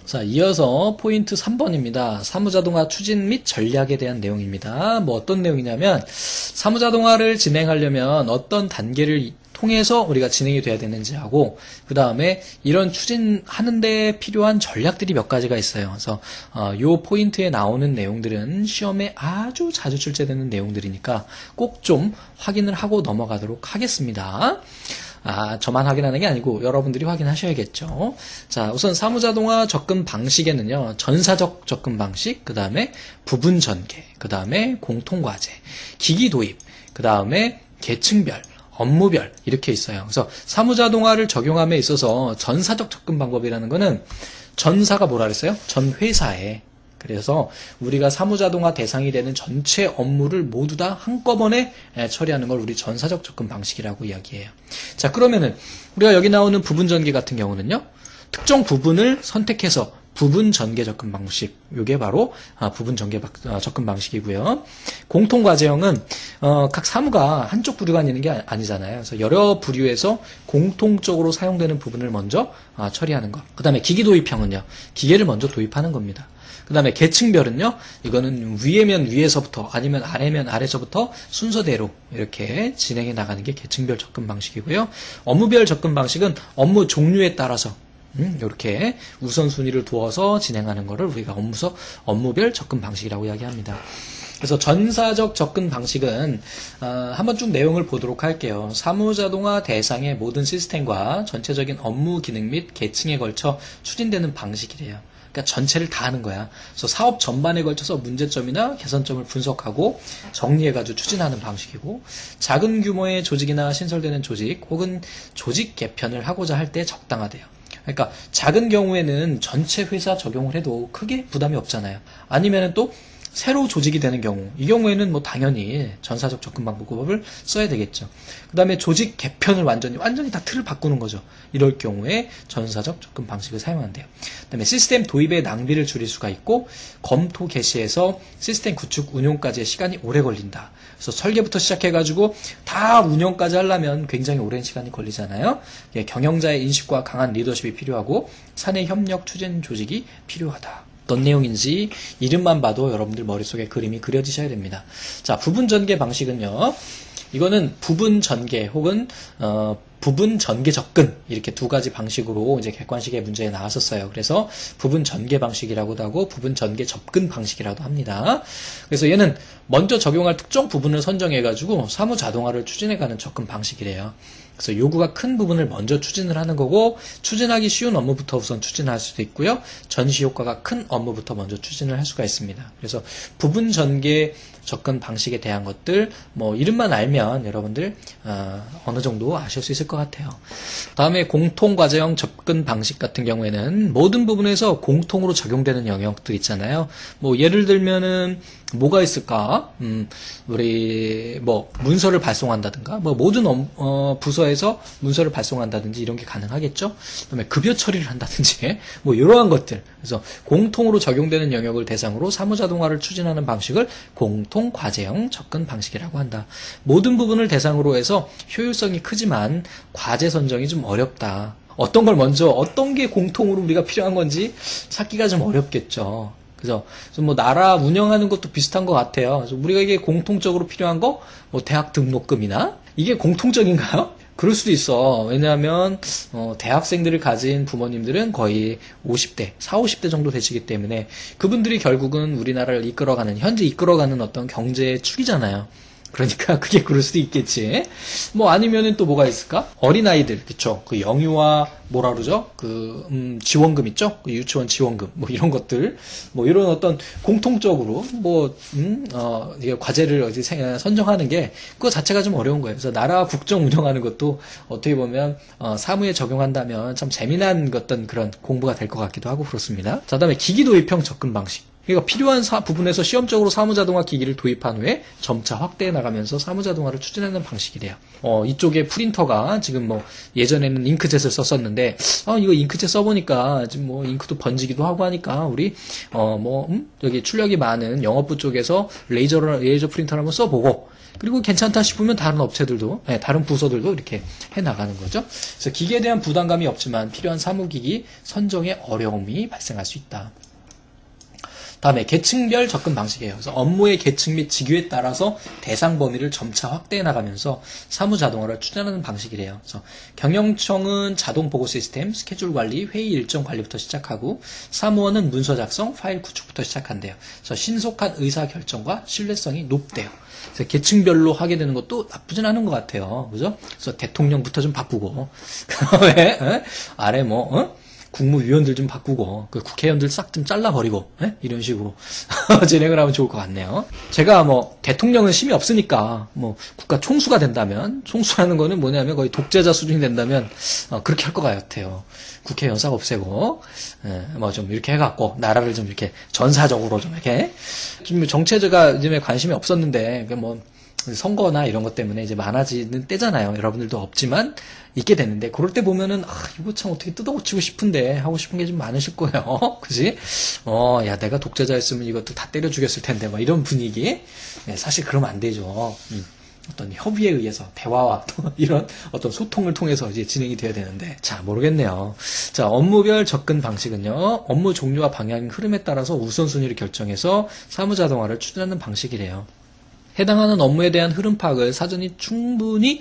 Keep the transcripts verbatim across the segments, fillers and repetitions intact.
자, 이어서 포인트 삼 번입니다. 사무자동화 추진 및 전략에 대한 내용입니다. 뭐 어떤 내용이냐면 사무자동화를 진행하려면 어떤 단계를 통해서 우리가 진행이 돼야 되는지 하고, 그 다음에 이런 추진하는 데 필요한 전략들이 몇 가지가 있어요. 그래서 어, 요 포인트에 나오는 내용들은 시험에 아주 자주 출제되는 내용들이니까 꼭 좀 확인을 하고 넘어가도록 하겠습니다. 아, 저만 확인하는 게 아니고 여러분들이 확인하셔야겠죠. 자, 우선 사무자동화 접근 방식에는요, 전사적 접근 방식, 그 다음에 부분 전개, 그 다음에 공통과제, 기기 도입, 그 다음에 계층별, 업무별 이렇게 있어요. 그래서 사무자동화를 적용함에 있어서 전사적 접근 방법이라는 거는 전사가 뭐라 그랬어요? 전 회사에. 그래서 우리가 사무자동화 대상이 되는 전체 업무를 모두 다 한꺼번에 처리하는 걸 우리 전사적 접근 방식이라고 이야기해요. 자, 그러면은 우리가 여기 나오는 부분 전개 같은 경우는요, 특정 부분을 선택해서 부분 전개 접근 방식, 이게 바로 부분 전개 접근 방식이고요. 공통 과제형은 어, 각 사무가 한쪽 부류가 있는 게 아니잖아요. 그래서 여러 부류에서 공통적으로 사용되는 부분을 먼저 어, 처리하는 것. 그 다음에 기기 도입형은요, 기계를 먼저 도입하는 겁니다. 그 다음에 계층별은요, 이거는 위에면 위에서부터 아니면 아래면 아래서부터 순서대로 이렇게 진행해 나가는 게 계층별 접근 방식이고요. 업무별 접근 방식은 업무 종류에 따라서 음, 이렇게 우선순위를 두어서 진행하는 것을 우리가 업무서 업무별 접근 방식이라고 이야기합니다. 그래서 전사적 접근 방식은 어, 한번 쭉 내용을 보도록 할게요. 사무자동화 대상의 모든 시스템과 전체적인 업무 기능 및 계층에 걸쳐 추진되는 방식이래요. 그러니까 전체를 다 하는 거야. 그래서 사업 전반에 걸쳐서 문제점이나 개선점을 분석하고 정리해가지고 추진하는 방식이고, 작은 규모의 조직이나 신설되는 조직 혹은 조직 개편을 하고자 할 때 적당하대요. 그러니까 작은 경우에는 전체 회사 적용을 해도 크게 부담이 없잖아요. 아니면은 또 새로 조직이 되는 경우, 이 경우에는 뭐 당연히 전사적 접근 방법을 써야 되겠죠. 그 다음에 조직 개편을 완전히 완전히 다 틀을 바꾸는 거죠. 이럴 경우에 전사적 접근 방식을 사용한대요. 그 다음에 시스템 도입의 낭비를 줄일 수가 있고, 검토 개시에서 시스템 구축 운용까지의 시간이 오래 걸린다. 그래서 설계부터 시작해가지고 다 운영까지 하려면 굉장히 오랜 시간이 걸리잖아요. 경영자의 인식과 강한 리더십이 필요하고 사내 협력 추진 조직이 필요하다. 어떤 내용인지 이름만 봐도 여러분들 머릿속에 그림이 그려지셔야 됩니다. 자, 부분 전개 방식은요, 이거는 부분 전개 혹은 어, 부분 전개 접근, 이렇게 두 가지 방식으로 이제 객관식의 문제에 나왔었어요. 그래서 부분 전개 방식이라고도 하고 부분 전개 접근 방식이라고 합니다. 그래서 얘는 먼저 적용할 특정 부분을 선정해 가지고 사무 자동화를 추진해가는 접근 방식이래요. 그래서 요구가 큰 부분을 먼저 추진을 하는 거고, 추진하기 쉬운 업무부터 우선 추진할 수도 있고요, 전시 효과가 큰 업무부터 먼저 추진을 할 수가 있습니다. 그래서 부분 전개 접근 방식에 대한 것들, 뭐 이름만 알면 여러분들 어, 어느 정도 아실 수 있을 것 같아요. 다음에 공통과제형 접근 방식 같은 경우에는 모든 부분에서 공통으로 적용되는 영역들 있잖아요. 뭐 예를 들면은 뭐가 있을까? 음, 우리 뭐 문서를 발송한다든가, 뭐 모든 어, 어, 부서에서 문서를 발송한다든지 이런 게 가능하겠죠. 그다음에 급여 처리를 한다든지 뭐 이러한 것들. 그래서 공통으로 적용되는 영역을 대상으로 사무자동화를 추진하는 방식을 공통과제형 접근 방식이라고 한다. 모든 부분을 대상으로 해서 효율성이 크지만 과제 선정이 좀 어렵다. 어떤 걸 먼저, 어떤 게 공통으로 우리가 필요한 건지 찾기가 좀 어렵겠죠. 그죠? 뭐 나라 운영하는 것도 비슷한 것 같아요. 그래서 우리가 이게 공통적으로 필요한 거, 뭐 대학 등록금이나 이게 공통적인가요? 그럴 수도 있어. 왜냐하면 어, 대학생들을 가진 부모님들은 거의 오십 대, 사십, 오십 대 정도 되시기 때문에 그분들이 결국은 우리나라를 이끌어가는, 현재 이끌어가는 어떤 경제의 축이잖아요. 그러니까 그게 그럴 수도 있겠지. 뭐 아니면은 또 뭐가 있을까? 어린아이들, 그쵸? 그 영유아 뭐라 그러죠? 그 음, 지원금 있죠? 그 유치원 지원금 뭐 이런 것들, 뭐 이런 어떤 공통적으로 뭐 음, 어, 이게 과제를 어디 선정하는 게 그거 자체가 좀 어려운 거예요. 그래서 나라 국정 운영하는 것도 어떻게 보면 어, 사무에 적용한다면 참 재미난 어떤 그런 공부가 될 것 같기도 하고 그렇습니다. 자, 그다음에 기기 도입형 접근 방식. 그러니까 필요한 사, 부분에서 시험적으로 사무자동화 기기를 도입한 후에 점차 확대해 나가면서 사무자동화를 추진하는 방식이래요. 어, 이쪽에 프린터가 지금 뭐 예전에는 잉크젯을 썼었는데, 아, 이거 잉크젯 써보니까 지금 뭐 잉크도 번지기도 하고 하니까 우리 어, 뭐 음? 여기 출력이 많은 영업부 쪽에서 레이저 레이저 프린터를 한번 써보고, 그리고 괜찮다 싶으면 다른 업체들도, 네, 다른 부서들도 이렇게 해 나가는 거죠. 그래서 기계에 대한 부담감이 없지만 필요한 사무기기 선정에 어려움이 발생할 수 있다. 다음에 계층별 접근 방식이에요. 그래서 업무의 계층 및 직위에 따라서 대상 범위를 점차 확대해 나가면서 사무 자동화를 추진하는 방식이래요. 그래서 경영청은 자동 보고 시스템, 스케줄 관리, 회의 일정 관리부터 시작하고 사무원은 문서 작성, 파일 구축부터 시작한대요. 그래서 신속한 의사 결정과 신뢰성이 높대요. 그래서 계층별로 하게 되는 것도 나쁘진 않은 것 같아요. 그죠? 그래서 대통령부터 좀 바꾸고, 왜 아래 뭐 어? 국무위원들 좀 바꾸고 그 국회의원들 싹 좀 잘라버리고 에? 이런 식으로 진행을 하면 좋을 것 같네요. 제가 뭐 대통령은 힘이 없으니까 뭐 국가 총수가 된다면, 총수라는 거는 뭐냐면 거의 독재자 수준이 된다면 어, 그렇게 할 것 같아요. 국회의원 싹 없애고 뭐 좀 이렇게 해갖고 나라를 좀 이렇게 전사적으로 좀 이렇게 좀 정체제가 요즘에 관심이 없었는데 뭐 선거나 이런 것 때문에 이제 많아지는 때잖아요. 여러분들도 없지만 있게 되는데, 그럴 때 보면은 아 이거 참 어떻게 뜯어고치고 싶은데 하고 싶은 게 좀 많으실 거예요. 그지? 어, 야 내가 독재자였으면 이것도 다 때려 죽였을 텐데 막 이런 분위기. 네, 사실 그러면 안 되죠. 음. 어떤 협의에 의해서 대화와 또 이런 어떤 소통을 통해서 이제 진행이 돼야 되는데, 자 모르겠네요. 자, 업무별 접근 방식은요, 업무 종류와 방향 흐름에 따라서 우선순위를 결정해서 사무자동화를 추진하는 방식이래요. 해당하는 업무에 대한 흐름 파악을 사전에 충분히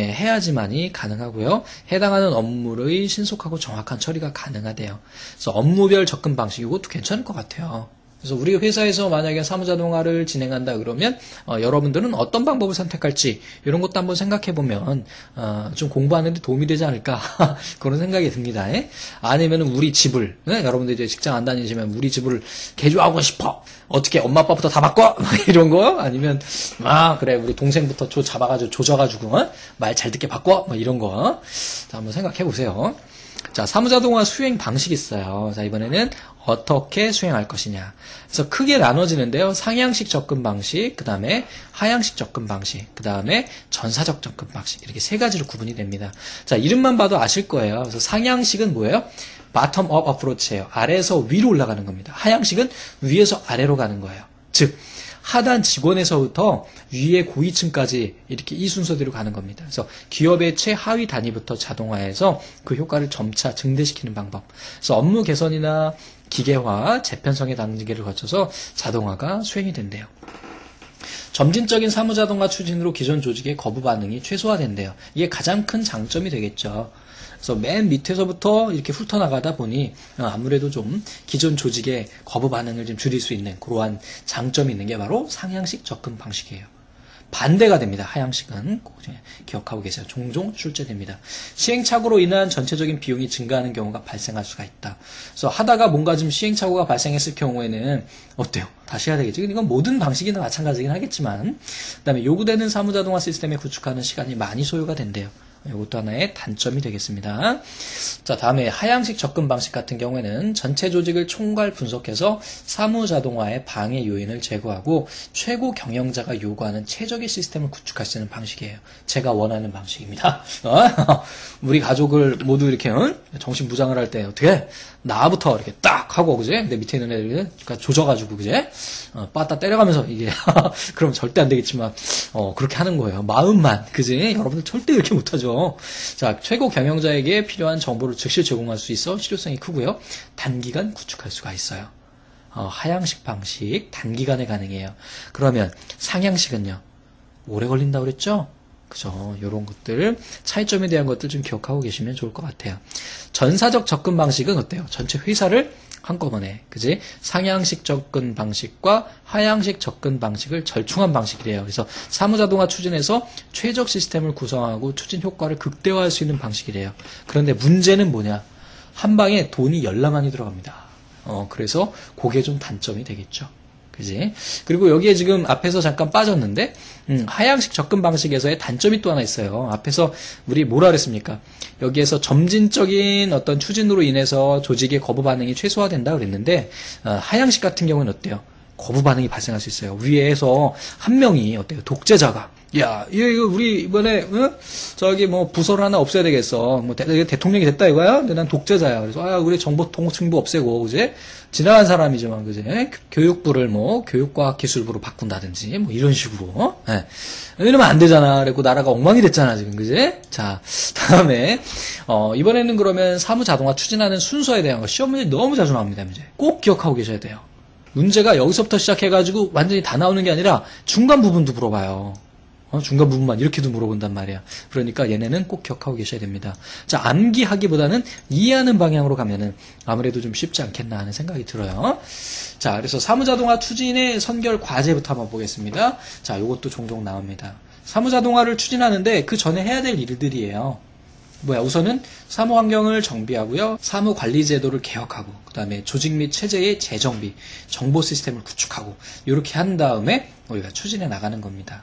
해야지만이 가능하고요. 해당하는 업무의 신속하고 정확한 처리가 가능하대요. 그래서 업무별 접근 방식, 이것도 괜찮을 것 같아요. 그래서 우리 회사에서 만약에 사무자동화를 진행한다 그러면 어, 여러분들은 어떤 방법을 선택할지 이런 것도 한번 생각해 보면 어, 좀 공부하는 데 도움이 되지 않을까 그런 생각이 듭니다. 에? 아니면 우리 집을, 네? 여러분들 이제 직장 안 다니시면 우리 집을 개조하고 싶어, 어떻게 엄마 아빠부터 다 바꿔 이런 거, 아니면 아 그래 우리 동생부터 조 잡아가지고 조져가지고 어? 말 잘 듣게 바꿔 뭐 이런 거. 자, 한번 생각해 보세요. 자, 사무자동화 수행 방식이 있어요. 자, 이번에는 어떻게 수행할 것이냐. 그래서 크게 나눠지는데요. 상향식 접근 방식, 그 다음에 하향식 접근 방식, 그 다음에 전사적 접근 방식, 이렇게 세 가지로 구분이 됩니다. 자, 이름만 봐도 아실 거예요. 그래서 상향식은 뭐예요? 바텀 업 어프로치예요. 아래에서 위로 올라가는 겁니다. 하향식은 위에서 아래로 가는 거예요. 즉 하단 직원에서부터 위의 고위층까지 이렇게 이 순서대로 가는 겁니다. 그래서 기업의 최하위 단위부터 자동화해서 그 효과를 점차 증대시키는 방법. 그래서 업무 개선이나 기계화, 재편성의 단계를 거쳐서 자동화가 수행이 된대요. 점진적인 사무자동화 추진으로 기존 조직의 거부 반응이 최소화된대요. 이게 가장 큰 장점이 되겠죠. 그래서 맨 밑에서부터 이렇게 훑어나가다 보니 아무래도 좀 기존 조직의 거부 반응을 좀 줄일 수 있는 그러한 장점이 있는 게 바로 상향식 접근 방식이에요. 반대가 됩니다. 하향식은 꼭 기억하고 계세요. 종종 출제됩니다. 시행착오로 인한 전체적인 비용이 증가하는 경우가 발생할 수가 있다. 그래서 하다가 뭔가 좀 시행착오가 발생했을 경우에는 어때요? 다시 해야 되겠죠. 이건 모든 방식이나 마찬가지긴 하겠지만, 그 다음에 요구되는 사무자동화 시스템에 구축하는 시간이 많이 소요가 된대요. 이것도 하나의 단점이 되겠습니다. 자, 다음에 하향식 접근 방식 같은 경우에는 전체 조직을 총괄 분석해서 사무자동화의 방해 요인을 제거하고 최고 경영자가 요구하는 최적의 시스템을 구축할 수 있는 방식이에요. 제가 원하는 방식입니다. 어? 우리 가족을 모두 이렇게 어? 정신무장을 할 때 어떻게 나부터 이렇게 딱 하고, 그제? 내 밑에 있는 애들 조져가지고, 그제? 어, 빠따 때려가면서 이게 그럼 절대 안 되겠지만 어, 그렇게 하는 거예요. 마음만, 그지? 여러분들 절대 이렇게 못하죠. 자, 최고 경영자에게 필요한 정보를 즉시 제공할 수 있어 실효성이 크고요. 단기간 구축할 수가 있어요. 어, 하향식 방식 단기간에 가능해요. 그러면 상향식은요? 오래 걸린다고 그랬죠? 그죠? 요런 것들, 차이점에 대한 것들 좀 기억하고 계시면 좋을 것 같아요. 전사적 접근 방식은 어때요? 전체 회사를 한꺼번에, 그지? 상향식 접근 방식과 하향식 접근 방식을 절충한 방식이래요. 그래서 사무자동화 추진에서 최적 시스템을 구성하고 추진 효과를 극대화할 수 있는 방식이래요. 그런데 문제는 뭐냐? 한 방에 돈이 열나 많이 들어갑니다. 어, 그래서 그게 좀 단점이 되겠죠. 그지? 그리고 여기에 지금 앞에서 잠깐 빠졌는데, 음, 하향식 접근 방식에서의 단점이 또 하나 있어요. 앞에서 우리 뭐라 그랬습니까? 여기에서 점진적인 어떤 추진으로 인해서 조직의 거부 반응이 최소화된다 그랬는데, 어, 하향식 같은 경우는 어때요? 거부 반응이 발생할 수 있어요. 위에서 한 명이 어때요? 독재자가 야, 이거 우리 이번에 어? 저기 뭐 부서를 하나 없애야 되겠어. 뭐 대, 대통령이 됐다 이거야? 근데 난 독재자야. 그래서 아, 우리 정보통신부 없애고 그지? 지나간 사람이지만 그지? 교육부를 뭐 교육과학기술부로 바꾼다든지 뭐 이런 식으로. 어? 네. 이러면 안 되잖아. 그래고 나라가 엉망이 됐잖아 지금 그지? 자, 다음에 어, 이번에는 그러면 사무자동화 추진하는 순서에 대한 거 시험 문제 너무 자주 나옵니다. 문제 꼭 기억하고 계셔야 돼요. 문제가 여기서부터 시작해가지고 완전히 다 나오는 게 아니라 중간 부분도 물어봐요. 어, 중간 부분만 이렇게도 물어본단 말이야. 그러니까 얘네는 꼭 기억하고 계셔야 됩니다. 자, 암기하기보다는 이해하는 방향으로 가면은 아무래도 좀 쉽지 않겠나 하는 생각이 들어요. 자, 그래서 사무자동화 추진의 선결 과제부터 한번 보겠습니다. 자, 요것도 종종 나옵니다. 사무자동화를 추진하는데 그 전에 해야 될 일들이에요. 뭐야, 우선은 사무 환경을 정비하고요. 사무 관리 제도를 개혁하고, 그 다음에 조직 및 체제의 재정비, 정보 시스템을 구축하고, 이렇게 한 다음에 우리가 추진해 나가는 겁니다.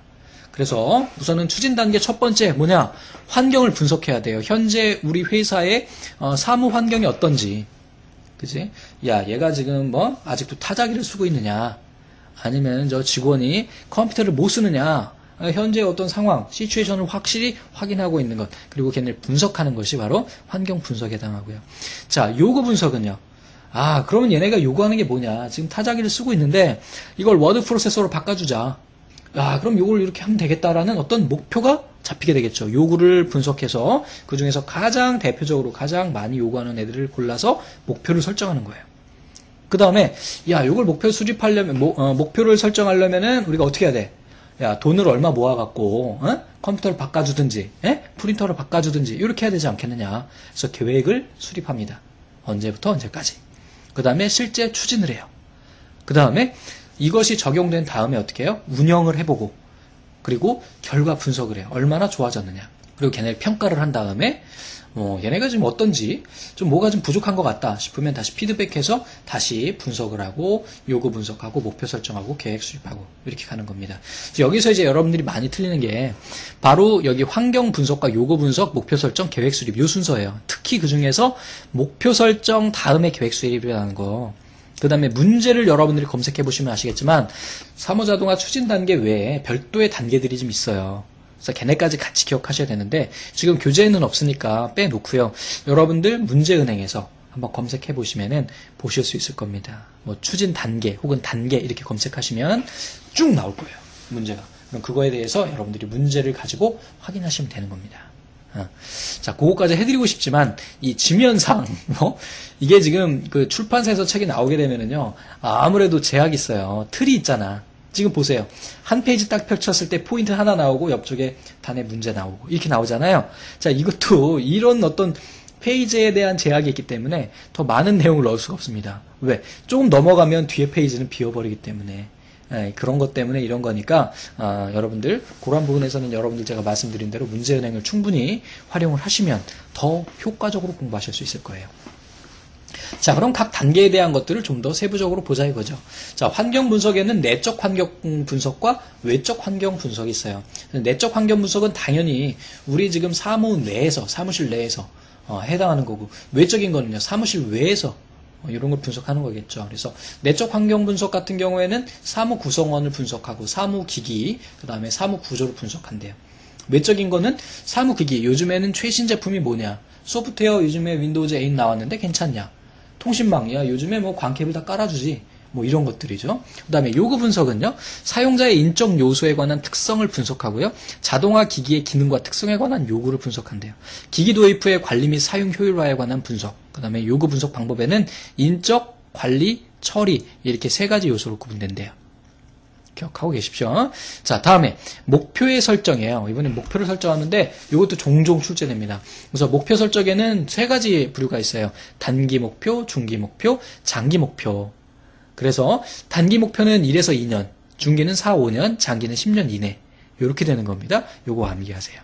그래서 우선은 추진 단계 첫 번째 뭐냐? 환경을 분석해야 돼요. 현재 우리 회사의 어, 사무 환경이 어떤지. 그지? 야, 얘가 지금 뭐 아직도 타자기를 쓰고 있느냐? 아니면 저 직원이 컴퓨터를 못 쓰느냐? 현재 어떤 상황, 시츄에이션을 확실히 확인하고 있는 것, 그리고 걔네를 분석하는 것이 바로 환경 분석에 해당하고요. 자, 요구 분석은요. 아, 그러면 얘네가 요구하는 게 뭐냐? 지금 타자기를 쓰고 있는데 이걸 워드 프로세서로 바꿔주자. 아, 그럼 요걸 이렇게 하면 되겠다라는 어떤 목표가 잡히게 되겠죠. 요구를 분석해서 그 중에서 가장 대표적으로 가장 많이 요구하는 애들을 골라서 목표를 설정하는 거예요. 그 다음에 야, 요걸 목표 수립하려면 mo, 어, 목표를 설정하려면은 우리가 어떻게 해야 돼? 야, 돈을 얼마 모아갖고 어? 컴퓨터를 바꿔주든지 에? 프린터를 바꿔주든지 이렇게 해야 되지 않겠느냐. 그래서 계획을 수립합니다. 언제부터 언제까지. 그 다음에 실제 추진을 해요. 그 다음에 이것이 적용된 다음에 어떻게 해요? 운영을 해보고 그리고 결과 분석을 해요. 얼마나 좋아졌느냐. 그리고 걔네를 평가를 한 다음에 뭐 얘네가 지금 어떤지 좀 뭐가 좀 부족한 것 같다 싶으면 다시 피드백해서 다시 분석을 하고 요구 분석하고 목표 설정하고 계획 수립하고 이렇게 가는 겁니다. 여기서 이제 여러분들이 많이 틀리는 게 바로 여기 환경 분석과 요구 분석, 목표 설정, 계획 수립 요 순서예요. 특히 그 중에서 목표 설정 다음에 계획 수립이라는 거. 그 다음에 문제를 여러분들이 검색해 보시면 아시겠지만 사무자동화 추진 단계 외에 별도의 단계들이 좀 있어요. 그래서 걔네까지 같이 기억하셔야 되는데 지금 교재에는 없으니까 빼놓고요. 여러분들 문제은행에서 한번 검색해 보시면은 보실 수 있을 겁니다. 뭐 추진 단계 혹은 단계 이렇게 검색하시면 쭉 나올 거예요. 문제가. 그럼 그거에 대해서 여러분들이 문제를 가지고 확인하시면 되는 겁니다. 어. 자, 그거까지 해드리고 싶지만 이 지면상 뭐 이게 지금 그 출판사에서 책이 나오게 되면은요 아무래도 제약이 있어요. 틀이 있잖아. 지금 보세요. 한 페이지 딱 펼쳤을 때 포인트 하나 나오고 옆쪽에 단에 문제 나오고 이렇게 나오잖아요. 자, 이것도 이런 어떤 페이지에 대한 제약이 있기 때문에 더 많은 내용을 넣을 수가 없습니다. 왜? 조금 넘어가면 뒤에 페이지는 비워버리기 때문에. 예, 그런 것 때문에 이런 거니까 아, 여러분들 그런 부분에서는 여러분들 제가 말씀드린 대로 문제은행을 충분히 활용을 하시면 더 효과적으로 공부하실 수 있을 거예요. 자, 그럼 각 단계에 대한 것들을 좀 더 세부적으로 보자 이거죠. 자, 환경 분석에는 내적 환경 분석과 외적 환경 분석이 있어요. 내적 환경 분석은 당연히 우리 지금 사무 내에서 사무실 내에서 어, 해당하는 거고 외적인 거는요 사무실 외에서 이런 걸 분석하는 거겠죠. 그래서 내적 환경 분석 같은 경우에는 사무 구성원을 분석하고 사무 기기, 그 다음에 사무 구조를 분석한대요. 외적인 거는 사무 기기, 요즘에는 최신 제품이 뭐냐? 소프트웨어 요즘에 윈도우즈 에잇 나왔는데 괜찮냐? 통신망이야. 요즘에 뭐 광캡을 다 깔아주지. 뭐 이런 것들이죠. 그 다음에 요구 분석은요. 사용자의 인적 요소에 관한 특성을 분석하고요. 자동화 기기의 기능과 특성에 관한 요구를 분석한대요. 기기 도입 후의 관리 및 사용 효율화에 관한 분석. 그 다음에 요구 분석 방법에는 인적, 관리, 처리 이렇게 세 가지 요소로 구분된대요. 기억하고 계십시오. 자, 다음에 목표의 설정이에요. 이번엔 목표를 설정하는데 이것도 종종 출제됩니다. 그래서 목표 설정에는 세 가지 부류가 있어요. 단기 목표, 중기 목표, 장기 목표. 그래서 단기 목표는 일에서 이 년, 중기는 사, 오 년, 장기는 십 년 이내 이렇게 되는 겁니다. 요거 암기하세요.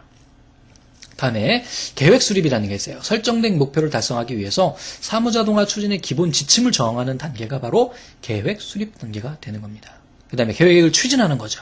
다음에 계획 수립이라는 게 있어요. 설정된 목표를 달성하기 위해서 사무자동화 추진의 기본 지침을 정하는 단계가 바로 계획 수립 단계가 되는 겁니다. 그 다음에 계획을 추진하는 거죠.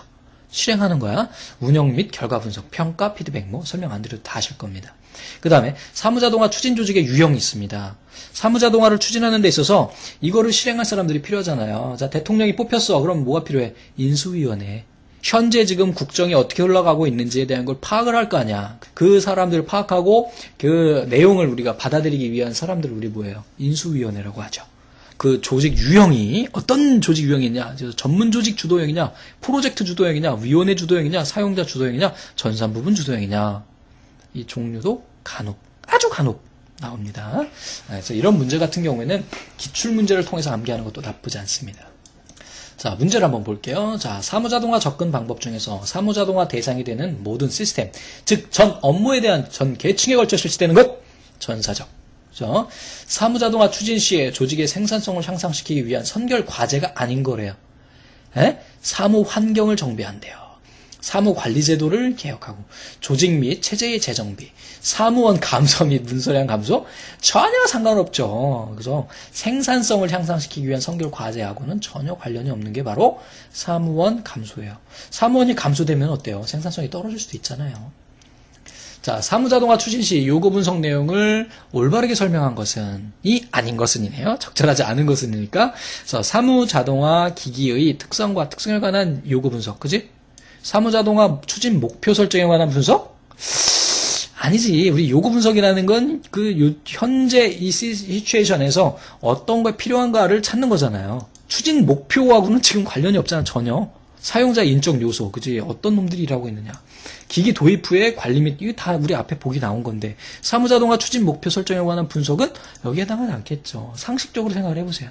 실행하는 거야. 운영 및 결과 분석, 평가, 피드백 뭐 설명 안 드려도 다 아실 겁니다. 그 다음에 사무자동화 추진 조직의 유형이 있습니다. 사무자동화를 추진하는 데 있어서 이거를 실행할 사람들이 필요하잖아요. 자, 대통령이 뽑혔어. 그럼 뭐가 필요해? 인수위원회. 현재 지금 국정이 어떻게 흘러가고 있는지에 대한 걸 파악을 할 거 아니야. 그 사람들을 파악하고 그 내용을 우리가 받아들이기 위한 사람들을 우리 뭐예요? 인수위원회라고 하죠. 그 조직 유형이 어떤 조직 유형이냐, 전문 조직 주도형이냐, 프로젝트 주도형이냐, 위원회 주도형이냐, 사용자 주도형이냐, 전산부분 주도형이냐, 이 종류도 간혹, 아주 간혹 나옵니다. 그래서 이런 문제 같은 경우에는 기출 문제를 통해서 암기하는 것도 나쁘지 않습니다. 자, 문제를 한번 볼게요. 자, 사무자동화 접근 방법 중에서 사무자동화 대상이 되는 모든 시스템, 즉 전 업무에 대한 전 계층에 걸쳐 실시되는 것, 전사적. 그죠? 사무자동화 추진 시에 조직의 생산성을 향상시키기 위한 선결 과제가 아닌 거래요. 에? 사무 환경을 정비한대요. 사무 관리 제도를 개혁하고 조직 및 체제의 재정비, 사무원 감소 및 문서량 감소 전혀 상관없죠. 그래서 생산성을 향상시키기 위한 선결 과제하고는 전혀 관련이 없는 게 바로 사무원 감소예요. 사무원이 감소되면 어때요? 생산성이 떨어질 수도 있잖아요. 자, 사무자동화 추진 시 요구 분석 내용을 올바르게 설명한 것은 이 아닌 것은이네요. 적절하지 않은 것은이니까. 그래서 사무자동화 기기의 특성과 특성에 관한 요구 분석, 그지? 사무자동화 추진 목표 설정에 관한 분석? 아니지. 우리 요구 분석이라는 건 그 현재 이 시츄에이션에서 어떤 게 필요한가를 찾는 거잖아요. 추진 목표하고는 지금 관련이 없잖아, 전혀. 사용자 인적 요소, 그지? 어떤 놈들이 일하고 있느냐. 기기 도입 후에 관리 및, 이게 다 우리 앞에 보기 나온 건데, 사무자동화 추진 목표 설정에 관한 분석은 여기에 해당하지 않겠죠. 상식적으로 생각을 해보세요.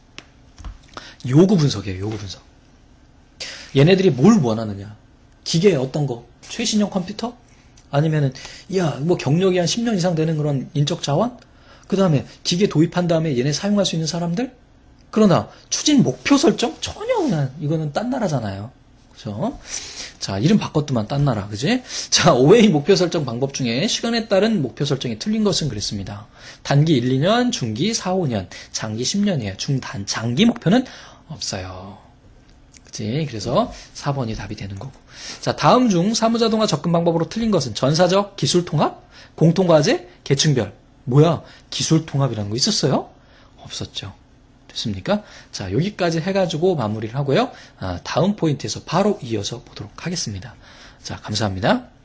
요구 분석이에요, 요구 분석. 얘네들이 뭘 원하느냐. 기계 어떤 거? 최신형 컴퓨터? 아니면은, 야, 뭐 경력이 한 십 년 이상 되는 그런 인적 자원? 그 다음에 기계 도입한 다음에 얘네 사용할 수 있는 사람들? 그러나 추진 목표 설정? 전혀 그냥 이거는 딴 나라잖아요. 그죠? 자, 이름 바꿨더만 딴 나라, 그지? 자, 오웨이 목표 설정 방법 중에 시간에 따른 목표 설정이 틀린 것은 그랬습니다. 단기 일, 이 년, 중기 사, 오 년, 장기 십 년이에요. 중단, 장기 목표는 없어요. 그치? 그래서 사 번이 답이 되는 거고. 자, 다음 중 사무자동화 접근 방법으로 틀린 것은 전사적 기술 통합, 공통과제, 계층별. 뭐야? 기술 통합이라는 거 있었어요? 없었죠. 됐습니까? 자, 여기까지 해가지고 마무리를 하고요. 아, 다음 포인트에서 바로 이어서 보도록 하겠습니다. 자, 감사합니다.